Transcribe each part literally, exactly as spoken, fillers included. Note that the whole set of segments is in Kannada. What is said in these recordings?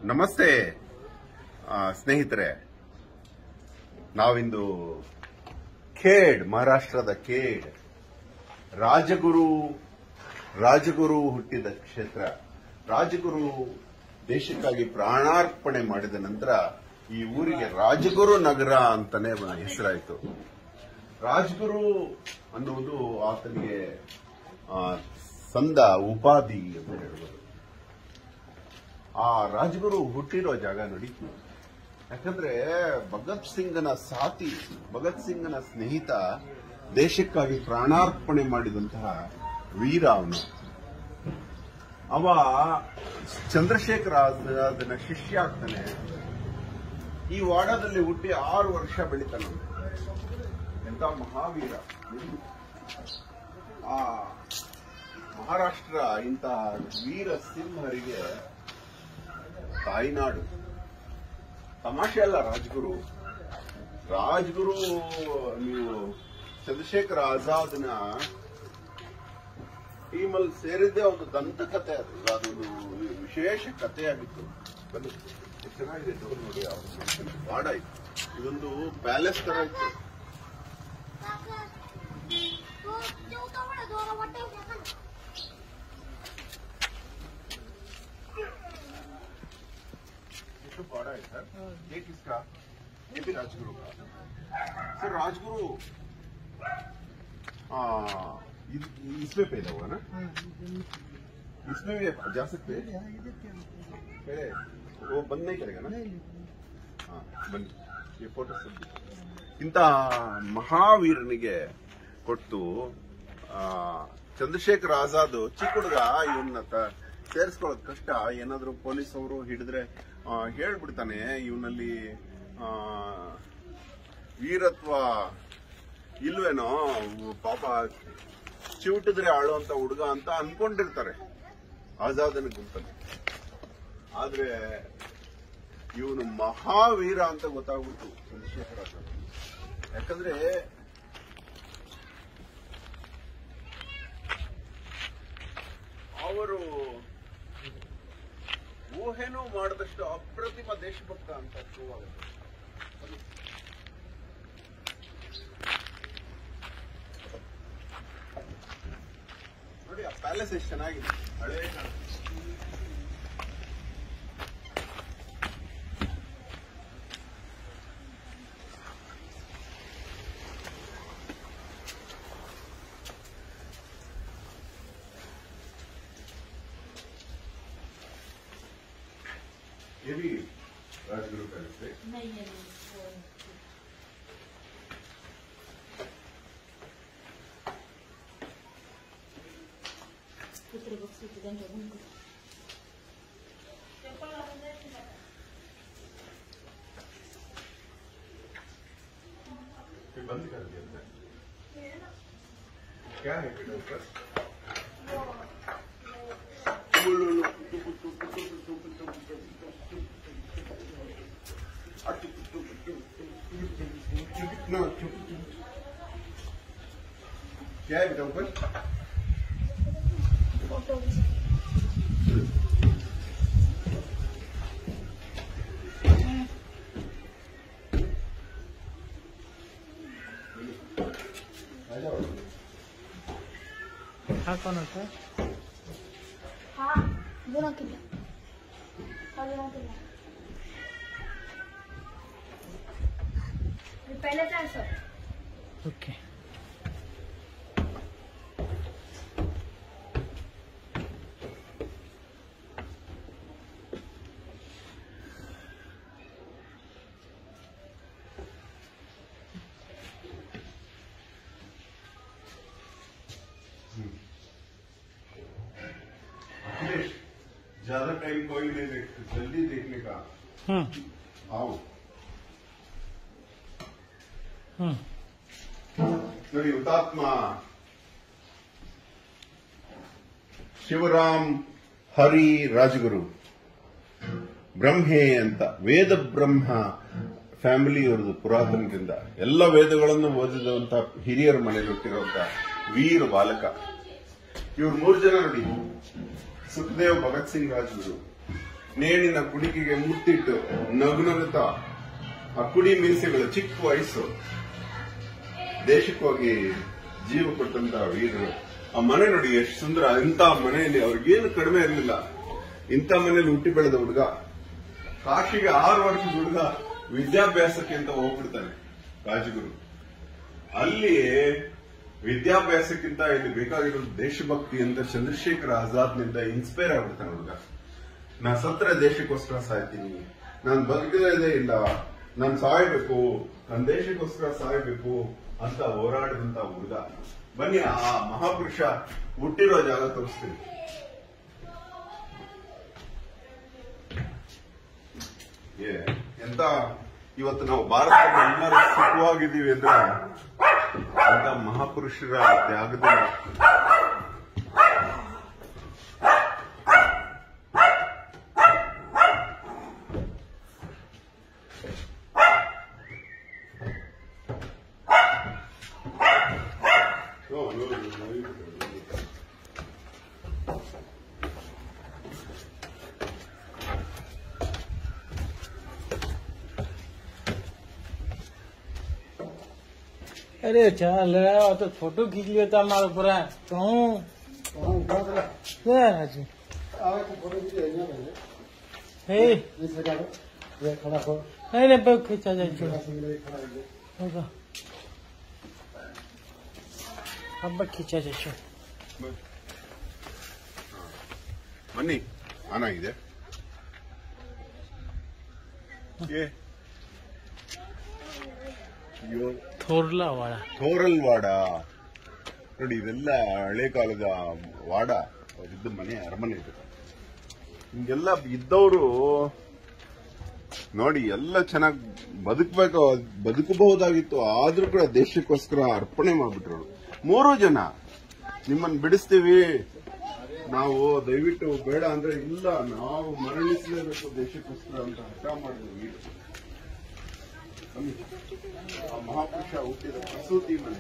ನಮಸ್ತೆ ಸ್ನೇಹಿತರೆ, ನಾವಿಂದು ಖೇಡ್, ಮಹಾರಾಷ್ಟ್ರದ ಖೇಡ್ ರಾಜಗುರು ರಾಜಗುರು ಹುಟ್ಟಿದ ಕ್ಷೇತ್ರ. ರಾಜಗುರು ದೇಶಕ್ಕಾಗಿ ಪ್ರಾಣಾರ್ಪಣೆ ಮಾಡಿದ ನಂತರ ಈ ಊರಿಗೆ ರಾಜಗುರು ನಗರ ಅಂತಾನೆ ಹೆಸರಾಯಿತು. ರಾಜಗುರು ಅನ್ನುವುದು ಆತನಿಗೆ ಸಂದ ಉಪಾಧಿ ಅಂತ ಹೇಳ್ಬೋದು. ಆ ರಾಜಗುರು ಹುಟ್ಟಿರೋ ಜಾಗ ನೋಡಿ, ಯಾಕಂದ್ರೆ ಭಗತ್ ಸಿಂಗ್ನ ಸಾಥಿ, ಭಗತ್ ಸಿಂಗ್ನ ಸ್ನೇಹಿತ, ದೇಶಕ್ಕಾಗಿ ಪ್ರಾಣಾರ್ಪಣೆ ಮಾಡಿದಂತಹ ವೀರ ಅವನು. ಅವ ಚಂದ್ರಶೇಖರ ಆಜಾದನ ಶಿಷ್ಯ ಆಗ್ತಾನೆ. ಈ ವಾಡಾದಲ್ಲಿ ಹುಟ್ಟಿ ಆರು ವರ್ಷ ಬೆಳಿತಾನೆ. ಎಂತ ಮಹಾವೀರ! ಆ ಮಹಾರಾಷ್ಟ್ರ ಇಂಥ ವೀರ ಸಿಂಹರಿಗೆ ತಾಯ್ನಾಡು. ತಮಾಷೆ ಅಲ್ಲ ರಾಜ್ಗುರು. ರಾಜ್ಗುರು ನೀವು ಚಂದ್ರಶೇಖರ ಆಜಾದ್ನ ಟೀಮಲ್ಲಿ ಸೇರಿದ್ದೇ ಒಂದು ದಂತಕಥೆ. ಅದು ಅದೊಂದು ವಿಶೇಷ ಕಥೆಯಾಗಿತ್ತು. ಬನ್ನಿ, ಎಷ್ಟು ಚೆನ್ನಾಗಿದೆ ಡೋರ್ ನೋಡಿ. ಅವ್ರ ವಾಡ ಇತ್ತು, ಇದೊಂದು ಪ್ಯಾಲೇಸ್ ತರ ಇತ್ತು. बड़ा है सर, ये किसका? ये भी राजगुरु का। सर राजगुरु इसमें पैदा हुआ ना? इसमें भी जा सकते हैं? पहले वो बंद नहीं करेगा ना? हाँ बंद. ये फोटो सब इंತ ಮಹಾವೀರನಿಗೆ ಕೊಟ್ಟು ಚಂದ್ರಶೇಖರ ಆಜಾದ್ ಚಿಕ್ಕ ಹುಡುಗ, ಇವನ್ನ ಸೇರಿಸ್ಕೊಳ್ಳೋದು ಕಷ್ಟ. ಏನಾದ್ರು ಪೊಲೀಸ್ ಅವರು ಹಿಡಿದ್ರೆ ಹೇಳ್ಬಿಡ್ತಾನೆ, ಇವನಲ್ಲಿ ವೀರತ್ವ ಇಲ್ವೇನೋ, ಪಾಪ ಚಿವುಟಿದ್ರೆ ಆಳುವಂತ ಹುಡುಗ ಅಂತ ಅನ್ಕೊಂಡಿರ್ತಾರೆ ಆಜಾದನ ಗುಂಪಲ್ಲಿ. ಆದ್ರೆ ಇವನು ಮಹಾವೀರ ಅಂತ ಗೊತ್ತಾಗ್ಬಿಟ್ಟು ಚಂದ್ರಶೇಖರ ಆಜಾದ್. ಯಾಕಂದ್ರೆ ಅವರು ಊಹೆನೂ ಮಾಡಿದಷ್ಟು ಅಪ್ರತಿಮ ದೇಶಭಕ್ತ ಅಂತ ಶುರುವಾಗುತ್ತೆ. ನೋಡಿ ಆ ಪ್ಯಾಲೇಸ್ ಎಷ್ಟು ಚೆನ್ನಾಗಿದೆ, ಹಳೇ ये भी राजगुरु का है? नहीं है, पुत्र बक्स इधर जरूर को फिर बंद कर दिया था. क्या है बेटा ऊपर? क्या है बेटा ऊपर? हाँ कौन होता है? हाँ दोनों किला, हाँ दोनों किला. पहले था सर. ओके. ज्यादा टाइम कोई नहीं देखते, जल्दी देखने का. हाँ आओ हाँ. ನೋಡಿ, ಹುತಾತ್ಮ ಶಿವರಾಮ್ ಹರಿ ರಾಜಗುರು ಬ್ರಹ್ಮೆ ಅಂತ, ವೇದ ಬ್ರಹ್ಮ ಫ್ಯಾಮಿಲಿ ಅವ್ರದ್ದು ಪುರಾತನದಿಂದ. ಎಲ್ಲ ವೇದಗಳನ್ನು ಓದಿದಂತ ಹಿರಿಯರ ಮನೆಯಲ್ಲಿ ಹುಟ್ಟಿರುವಂತ ವೀರ ಬಾಲಕ. ಇವ್ರು ಮೂರು ಜನ ನೋಡಿ, ಸುಖದೇವ್, ಭಗತ್ ಸಿಂಗ್, ರಾಜಗುರು. ನೇಣಿನ ಕುಡಿಕೆಗೆ ಮುತ್ತಿಟ್ಟು ನಗುನಗುತ್ತಾ ಆ ಕುಡಿ ಮೀಸೆಗಳು ಚಿಕ್ಕ ವಯಸ್ಸು ದೇಶಕ್ಕೋಗಿ ಜೀವ ಕೊಟ್ಟಂತ ವೀರರು. ಆ ಮನೆ ನೋಡಿ ಎಷ್ಟು ಸುಂದರ. ಇಂಥ ಮನೆಯಲ್ಲಿ ಅವ್ರಿಗೇನು ಕಡಿಮೆ ಇರಲಿಲ್ಲ. ಇಂಥ ಮನೆಯಲ್ಲಿ ಹುಟ್ಟಿ ಬೆಳೆದ ಹುಡುಗ ಕಾಶಿಗೆ ಆರು ವರ್ಷದ ಹುಡುಗ ವಿದ್ಯಾಭ್ಯಾಸಕ್ಕೆ ಅಂತ ಹೋಗ್ಬಿಡ್ತಾನೆ ರಾಜಗುರು. ಅಲ್ಲಿ ವಿದ್ಯಾಭ್ಯಾಸಕ್ಕಿಂತ ಇಲ್ಲಿ ಬೇಕಾಗಿರೋದು ದೇಶಭಕ್ತಿ ಅಂತ ಚಂದ್ರಶೇಖರ್ ಆಜಾದ್ನಿಂದ ಇನ್ಸ್ಪೈರ್ ಆಗ್ಬಿಡ್ತಾನೆ ಹುಡುಗ. ನಾ ಸತ್ರ ದೇಶಕ್ಕೋಸ್ಕರ ಸಾಯ್ತೀನಿ, ನಾನ್ ಬದುಕದೇ ಇಲ್ಲ, ನಾನ್ ಸಾಯ್ಬೇಕು, ನನ್ ದೇಶಕ್ಕೋಸ್ಕರ ಸಾಯ್ಬೇಕು ಅಂತ ಹೋರಾಡಿದಂತ ಹುಡುಗ. ಬನ್ನಿ ಆ ಮಹಾಪುರುಷ ಹುಟ್ಟಿರೋ ಜಾಗ ತೋರಿಸ್ತೀನಿ. ಏ ಎಂತ ಇವತ್ತು ನಾವು ಭಾರತದಲ್ಲಿ ಎಲ್ಲರೂ ಸುಖವಾಗಿದ್ದೀವಿ ಅಂದ್ರೆ ಅಂತ ಮಹಾಪುರುಷರ ತ್ಯಾಗದ अरे चल तो फोटो खींच लिया था हमारा पूरा कहूँ नहीं नहीं बहुत खींचा जाए अब खींचा जाए ಬನ್ನಿ ಆನಾಗಿದೆ. ಥೋರ್ಲಾ ವಾಡ ಥೋರಲ್ ವಾಡ ನೋಡಿ, ಇದೆಲ್ಲ ಹಳೆ ಕಾಲದ ವಾಡ. ಅವರಿದ್ದ ಮನೆ, ಅರಮನೆ ಇದು. ಹಿಂಗೆಲ್ಲ ಇದ್ದವರು ನೋಡಿ ಎಲ್ಲ ಚೆನ್ನಾಗಿ ಬದುಕಬೇಕು ಬದುಕಬಹುದಾಗಿತ್ತು. ಆದ್ರೂ ಕೂಡ ದೇಶಕ್ಕೋಸ್ಕರ ಅರ್ಪಣೆ ಮಾಡ್ಬಿಟ್ರು. ಮೂರು ಜನ ನಿಮ್ಮನ್ನು ಬಿಡಿಸ್ತೀವಿ ನಾವು, ದಯವಿಟ್ಟು ಬೇಡ ಅಂದ್ರೆ ಇಲ್ಲ, ನಾವು ಮರಣಿಸಲೇಬೇಕು ದೇಶಕ್ಕೋಸ್ಕರ ಅಂತ ಹಠ ಮಾಡಿದ್ವಿ. ಆ ಮಹಾಪುರುಷ ಹುಟ್ಟಿದ ಪ್ರಸೂತಿ ಮನೆ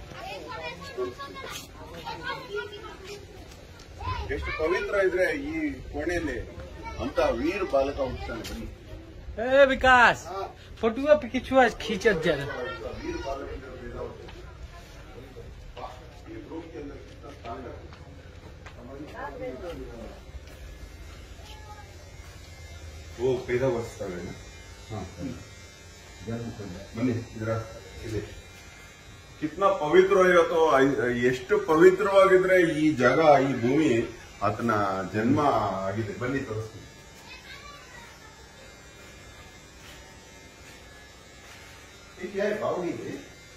ಎಷ್ಟು ಪವಿತ್ರ ಇದ್ರೆ ಈ ಕೋಣೆಯಲ್ಲಿ ಅಂತ ವೀರ ಬಾಲಕ ಹುಟ್ಟುತ್ತಾನೆ. ಬನ್ನಿ ए विकास फोटो पे खींचवा खींचत जरा वीर बालक ये ग्रुप के अंदर कितना स्थान है. वो पैदा अवस्था है ना. हाँ ಬನ್ನಿ ಇದರ ಇದೆ ಕಿತ್ನಾ ಪವಿತ್ರ ಇವತ್ತು. ಎಷ್ಟು ಪವಿತ್ರವಾಗಿದ್ರೆ ಈ ಜಾಗ, ಈ ಭೂಮಿ ಆತನ ಜನ್ಮ ಆಗಿದೆ. ಬನ್ನಿ ತೋರಿಸ್ತೀನಿ. क्या है बावड़ी है?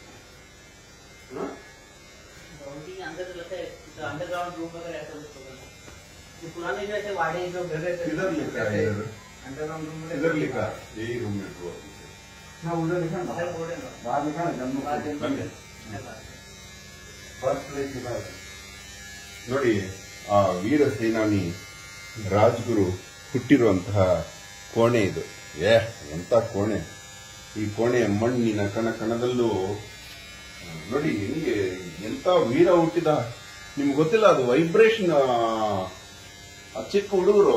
बावड़ी के अंदर लगता है तो अंडरग्राउंड रूम वगैरह ऐसा कुछ होगा. ये पुराने जो ऐसे वाड़े जो घर रहते इधर लिखा है, इधर अंडरग्राउंड रूम में इधर लिखा है, यही रूम में हुआ. ना उधर लिखा ना, उधर बोर्ड है ना, बाहर लिखा ना जम्मू का बंद फर्स्ट प्लेस लिखा है. ನೋಡಿ ಆ ವೀರ ಸೇನಾನಿ ರಾಜ್ಗುರು ಹುಟ್ಟಿರುವಂತಹ ಕೋಣೆ ಇದು. ಏ ಎಂತ ಕೋಣೆ! ಈ ಕೋಣೆಯ ಮಣ್ಣಿನ ಕಣ ಕಣದಲ್ಲೂ ನೋಡಿ ನಿಮಗೆ ಎಂತ ವೀರ ಹುಟ್ಟಿದ. ನಿಮ್ಗೆ ಗೊತ್ತಿಲ್ಲ ಅದು ವೈಬ್ರೇಷನ್. ಆ ಚಿಕ್ಕ ಹುಡುಗರು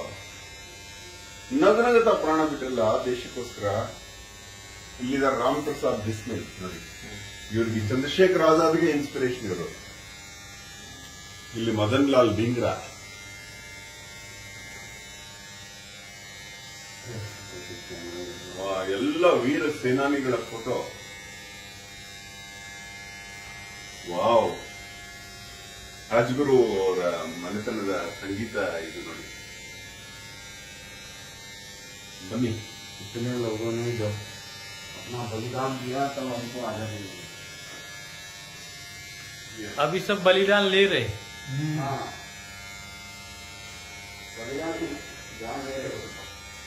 ನಗನಗತ ಪ್ರಾಣ ಬಿಟ್ಟಿಲ್ಲ ದೇಶಕ್ಕೋಸ್ಕರ. ಇಲ್ಲಿದ್ದಾರೆ ರಾಮ್ ಪ್ರಸಾದ್ ಬಿಸ್ಮಿಲ್ ನೋಡಿ, ಇವ್ರಿಗೆ ಚಂದ್ರಶೇಖರ್ ಆಜಾದ್ಗೆ ಇನ್ಸ್ಪಿರೇಷನ್ ಇವರು. ಇಲ್ಲಿ ಮದನ್ ಲಾಲ್ ಭಿಂಗ್ರಾ, ಎಲ್ಲ ವೀರ ಸೇನಾನಿಗಳ ಫೋಟೋ. ವಾವ್! ರಾಜ್ಗುರು ಅವರ ಮನೆತನದ ಸಂಗೀತ ಇದು ನೋಡಿ. ಬನ್ನಿ. इतने लोगों ने जो अपना बलिदान दिया तब हमको आजादी मिली. अभी सब बलिदान ले रहे. हाँ, बलिदान जहाँ ले रहे हो.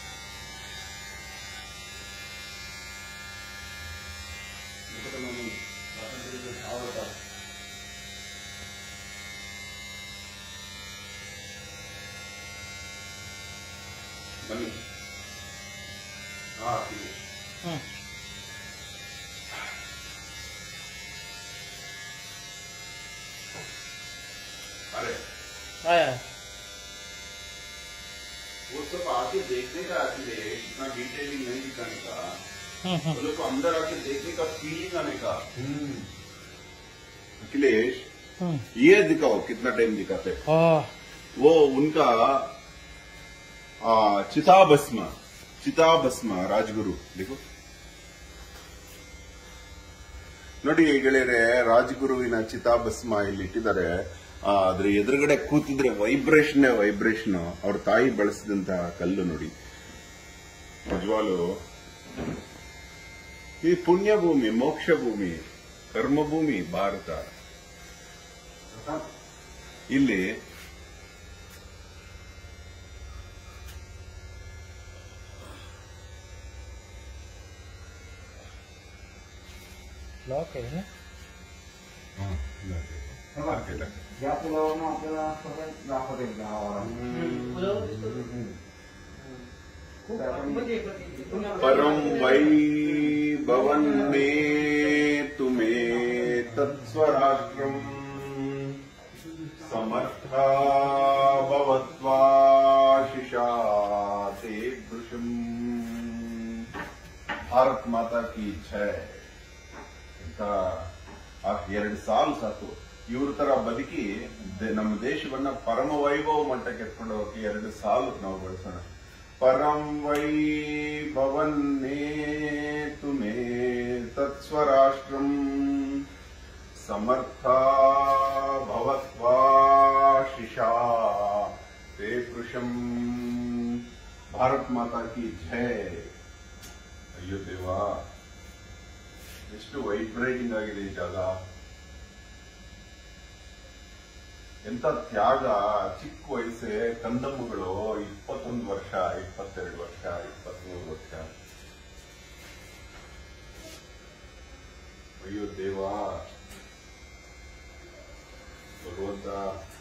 बनी हाँ ठीक है. अरे आया वो सब देखा इसलिए इतना डिटेलिंग नहीं दिखाने का, हम्म, हम्म। वो लोग को अंदर आके देखने का फीलिंग आने का। अखिलेश हम्म। ये दिखाओ कितना टाइम दिखाते हैं। हाँ, वो उनका आ, चिताभस्म चिताभस्ಮ ರಾಜಗುರು देखो ನೋಡಿ ಗೆಳೆಯರೆ, ರಾಜಗುರುವಿನ ಚಿತಾಭಸ್ಮ ಇಲ್ಲಿ ಇಟ್ಟಿದ್ದಾರೆ. ಅದ್ರ ಎದುರುಗಡೆ ಕೂತಿದ್ರೆ ವೈಬ್ರೇಷನ್ ವೈಬ್ರೇಷನ್ ಅವ್ರ ತಾಯಿ ಬಳಸಿದಂತಹ ಕಲ್ಲು ನೋಡಿ. ನಿಜವಾಗ್ಲು ಈ ಪುಣ್ಯ ಭೂಮಿ, ಮೋಕ್ಷ ಭೂಮಿ, ಕರ್ಮಭೂಮಿ ಭಾರತ. ಇಲ್ಲಿ लॉक आहे ना. या पुलावरून आपल्याला सगळं दाखवता येईल गावाला. परम वै भवन्मे तुमे तत्स्वराष्ट्रम् समर्था भवत्वाशिषा ते दृशम्. भारत माता की जय. ಎರಡು ಸಾಲು ಸಾಕು ಇವ್ರ ತರ ಬದುಕಿ ನಮ್ಮ ದೇಶವನ್ನ ಪರಮ ವೈಭವ ಮಟ್ಟಕ್ಕೆ ಎತ್ಕೊಂಡು ಹೋಗಕ್ಕೆ ಎರಡು ಸಾಲು ನಾವು ಬಳಸೋಣ. ಪರಂ ವೈಭವನ್ನೇ ತುಮೇ ತತ್ಸ್ವರಾಷ್ಟ್ರಂ ಸಮರ್ಥ ಭವತ್ವಾಶಿಷಾ ತೇ ಪೃಷಂ. ಭಾರತ್ ಮಾತಾ ಕಿ ಜೈ. ಅಯ್ಯೋ ದೇವಾ, ಎಷ್ಟು ವೈಬ್ರೇಟಿಂಗ್ ಆಗಿದೆ ಈ ಜಾಗ. ಎಂತ ತ್ಯಾಗ. ಚಿಕ್ಕ ವಯಸ್ಸೆ ಕಂದಮ್ಮಗಳು ಇಪ್ಪತ್ತೊಂದು ವರ್ಷ, ಇಪ್ಪತ್ತೆರಡು ವರ್ಷ, ಇಪ್ಪತ್ಮೂರು ವರ್ಷ. ಅಯ್ಯೋ ದೇವಾ, ಭಗವಂತ